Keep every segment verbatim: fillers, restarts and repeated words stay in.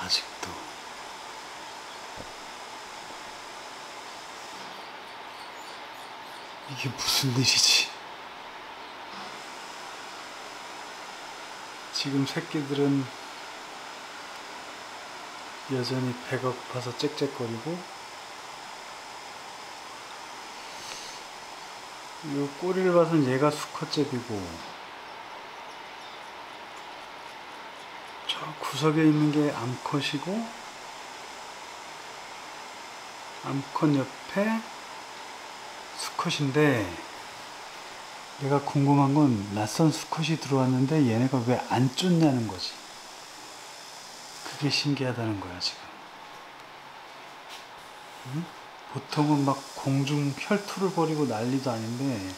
아직도. 이게 무슨 일이지? 지금 새끼들은 여전히 배가 고파서 짹짹거리고, 이 꼬리를 봐선 얘가 수컷잽이고, 저 구석에 있는 게 암컷이고, 암컷 옆에 수컷인데, 내가 궁금한 건 낯선 수컷이 들어왔는데 얘네가 왜 안 쫓냐는 거지. 그게 신기하다는 거야 지금. 응? 보통은 막 공중 혈투를 벌이고 난리도 아닌데,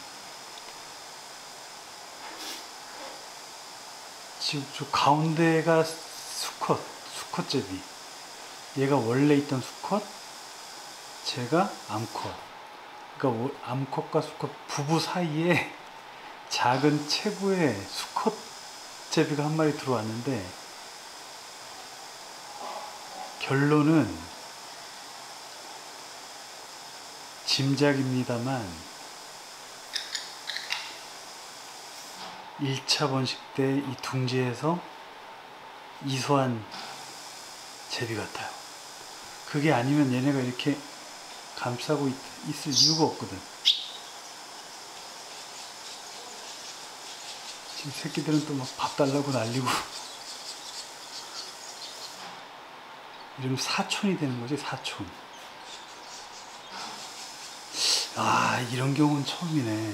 지금 저 가운데가 수컷, 수컷제비. 얘가 원래 있던 수컷, 제가 암컷. 그러니까 암컷과 수컷 부부 사이에 작은 체구의 수컷 제비가 한 마리 들어왔는데, 결론은 짐작입니다만 일 차 번식 때 이 둥지에서 이소한 제비 같아요. 그게 아니면 얘네가 이렇게 감싸고 있, 있을 이유가 없거든. 지금 새끼들은 또 막 밥 달라고 난리고. 이러면 사촌이 되는 거지, 사촌. 아, 이런 경우는 처음이네.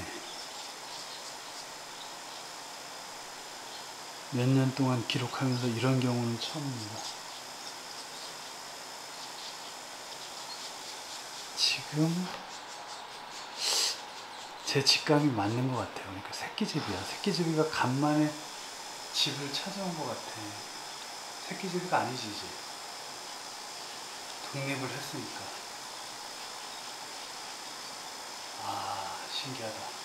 몇 년 동안 기록하면서 이런 경우는 처음입니다. 지금 제 직감이 맞는 것 같아요. 그러니까 새끼제비야. 새끼제비가 간만에 집을 찾아온 것 같아. 새끼제비가 아니지 이제. 독립을 했으니까. 아, 신기하다.